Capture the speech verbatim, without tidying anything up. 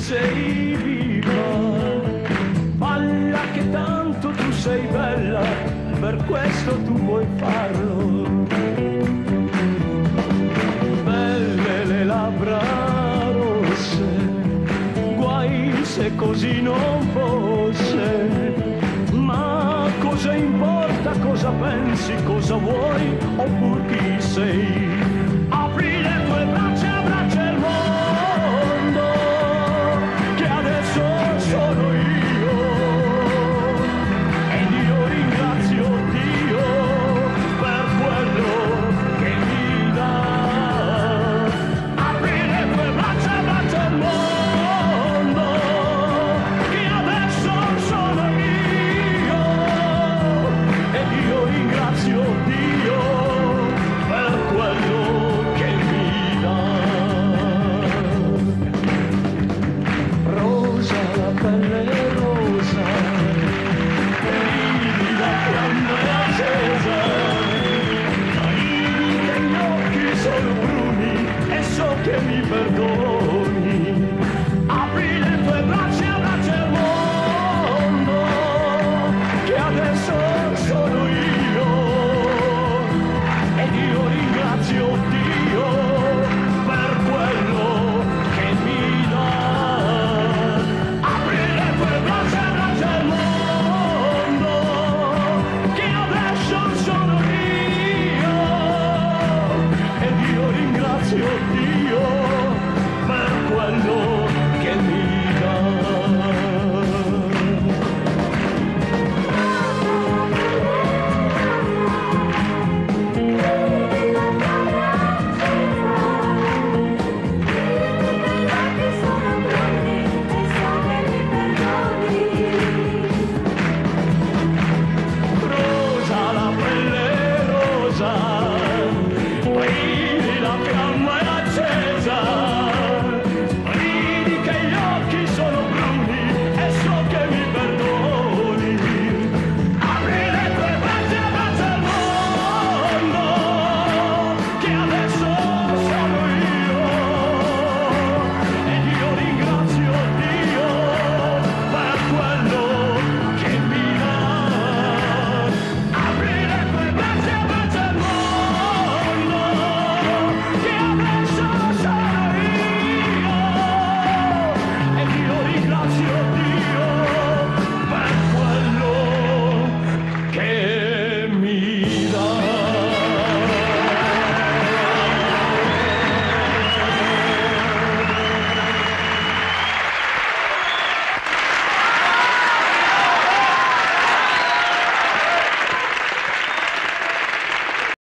sei viva, balla che tanto tu sei bella, per questo tu puoi farlo. Belle le labbra rosse, guai se così non fosse, ma cosa importa cosa pensi, cosa vuoi, oppure chi sei? Apri le tue braccia